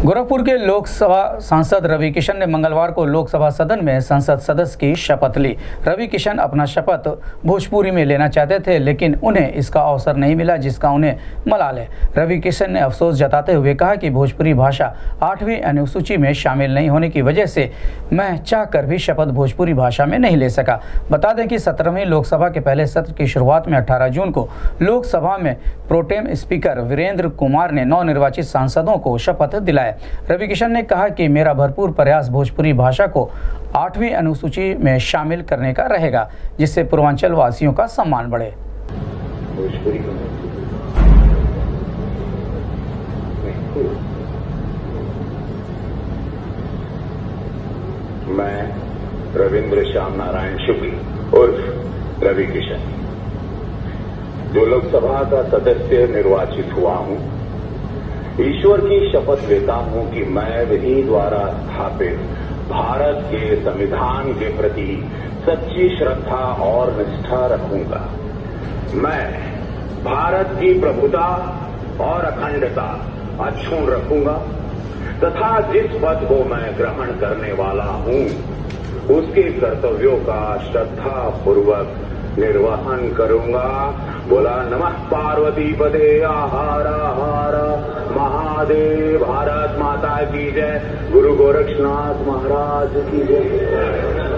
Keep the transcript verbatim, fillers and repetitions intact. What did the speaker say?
गोरखपुर के लोकसभा सांसद रवि किशन ने मंगलवार को लोकसभा सदन में संसद सदस्य की शपथ ली। रवि किशन अपना शपथ भोजपुरी में लेना चाहते थे, लेकिन उन्हें इसका अवसर नहीं मिला, जिसका उन्हें मलाल है। रवि किशन ने अफसोस जताते हुए कहा कि भोजपुरी भाषा आठवीं अनुसूची में शामिल नहीं होने की वजह से मैं चाहकर भी शपथ भोजपुरी भाषा में नहीं ले सका। बता दें कि सत्रहवीं लोकसभा के पहले सत्र की शुरुआत में अठारह जून को लोकसभा में प्रोटेम स्पीकर वीरेंद्र कुमार ने नवनिर्वाचित सांसदों को शपथ दिलाया। रवि किशन ने कहा कि मेरा भरपूर प्रयास भोजपुरी भाषा को आठवीं अनुसूची में शामिल करने का रहेगा, जिससे पूर्वांचल वासियों का सम्मान बढ़े। भोजपुरी मैं रविंद्र श्याम नारायण शुक्ल उर्फ रवि किशन जो लोकसभा का सदस्य निर्वाचित हुआ हूं, ईश्वर की शपथ लेता हूं कि मैं विधि द्वारा स्थापित भारत के संविधान के प्रति सच्ची श्रद्धा और निष्ठा रखूंगा। मैं भारत की प्रभुता और अखंडता अक्षुण्ण रखूंगा तथा जिस पद को मैं ग्रहण करने वाला हूं उसके कर्तव्यों का श्रद्धा पूर्वक निर्वहन करूंगा। बोला नमः पार्वती पदे आहारा हारा महादेव, भारत माता की जय, गुरु गोरक्षनाथ महाराज की जय।